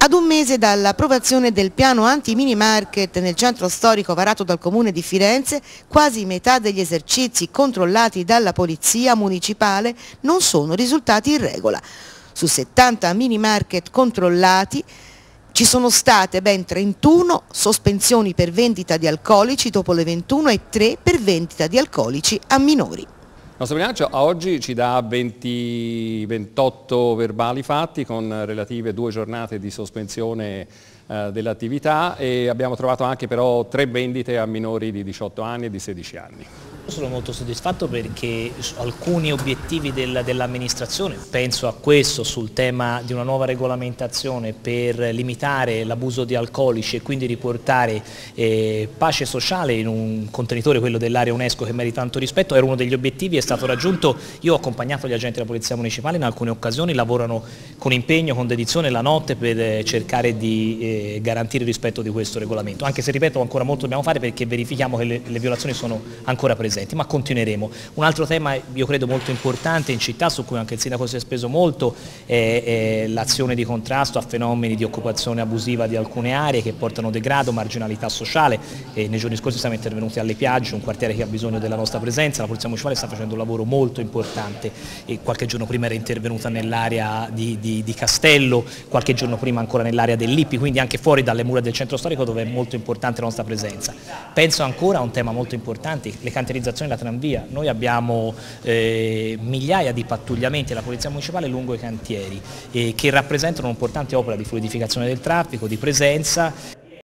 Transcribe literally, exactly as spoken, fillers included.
Ad un mese dall'approvazione del piano anti-mini market nel centro storico varato dal Comune di Firenze, quasi metà degli esercizi controllati dalla Polizia Municipale non sono risultati in regola. Su settanta mini market controllati ci sono state ben trentuno sospensioni per vendita di alcolici dopo le ventuno e tre per vendita di alcolici a minori. Il nostro bilancio a oggi ci dà venti, ventotto verbali fatti con relative due giornate di sospensione eh, dell'attività e abbiamo trovato anche però tre vendite a minori di diciotto anni e di sedici anni. Sono molto soddisfatto perché alcuni obiettivi del, dell'amministrazione, penso a questo sul tema di una nuova regolamentazione per limitare l'abuso di alcolici e quindi riportare eh, pace sociale in un contenitore, quello dell'area UNESCO, che merita tanto rispetto, era uno degli obiettivi, è stato raggiunto. Io ho accompagnato gli agenti della Polizia Municipale in alcune occasioni, lavorano con impegno, con dedizione la notte per eh, cercare di eh, garantire il rispetto di questo regolamento, anche se ripeto ancora molto dobbiamo fare perché verifichiamo che le, le violazioni sono ancora presenti. Ma continueremo. Un altro tema io credo molto importante in città, su cui anche il sindaco si è speso molto, è, è l'azione di contrasto a fenomeni di occupazione abusiva di alcune aree che portano degrado, marginalità sociale. E nei giorni scorsi siamo intervenuti alle Piagge, un quartiere che ha bisogno della nostra presenza. La Polizia Municipale sta facendo un lavoro molto importante e qualche giorno prima era intervenuta nell'area di, di, di Castello, qualche giorno prima ancora nell'area del Lippi, quindi anche fuori dalle mura del centro storico dove è molto importante la nostra presenza. Penso ancora a un tema molto importante, le cantierizzazioni della tranvia. Noi abbiamo eh, migliaia di pattugliamenti della Polizia Municipale lungo i cantieri eh, che rappresentano un'importante opera di fluidificazione del traffico, di presenza